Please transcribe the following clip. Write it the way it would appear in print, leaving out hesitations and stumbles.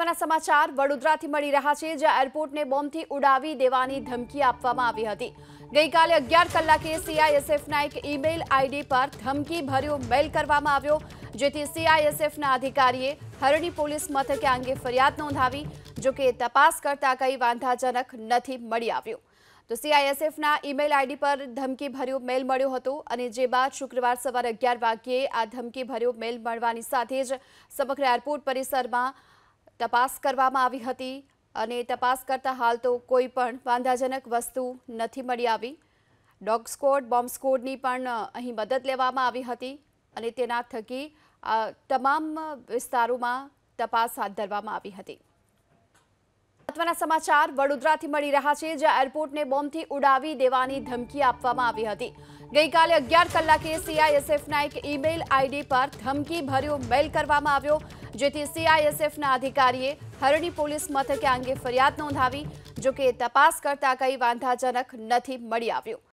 મહત્વના સમાચાર વડોદરાથી મળી રહ્યા છે, જ્યાં એરપોર્ટને બોમ્બથી ઉડાવી દેવાની ધમકી આપવામાં આવી હતી। ગઈકાલે 11 કલાકે સીઆઈએસએફના એક ઈમેલ આઈડી પર ધમકી ભર્યો મેલ કરવામાં આવ્યો, જેથી સીઆઈએસએફના અધિકારીએ હરણી પોલીસ મથકે આ અંગે ફરિયાદ નોંધાવી। જો કે તપાસ કરતા કંઈ વાંધાજનક નથી મળી આવ્યું। તો સીઆઈએસએફના ઈમેલ આઈડી પર ધમકી ભર્યો મેલ મળ્યો હતો અને જે બાદ શુક્રવાર સવારે 11 વાગ્યે આ ધમકી ભર્યો મેલ મળવાની સાથે જ સમગ્ર એરપોર્ટ પરિસરમાં તપાસ કરવામાં આવી હતી અને તપાસ કરતા હાલ તો કોઈ પણ વાંધાજનક વસ્તુ નથી મળી આવી। ડોગ સ્ક્વોડ, બોમ્બ સ્ક્વોડની પણ અહીં મદદ લેવામાં આવી હતી અને તેના થકી તમામ વિસ્તારોમાં તપાસ હાથ ધરવામાં આવી હતી। મહત્વના સમાચાર વડોદરાથી મળી રહ્યા છે, જ્યાં એરપોર્ટને બોમ્બથી ઉડાવી દેવાની ધમકી આપવામાં આવી હતી। ગઈકાલે 11 કલાકે સીઆઈએસએફના એક ઈમેલ આઈડી પર ધમકી ભર્યો મેલ કરવામાં આવ્યો, જેથી સીઆઈએસએફના અધિકારીએ હરણી પોલીસ મથકે આ અંગે ફરિયાદ નોંધાવી। જો કે તપાસ કરતા કંઈ વાંધાજનક નથી મળી આવ્યું।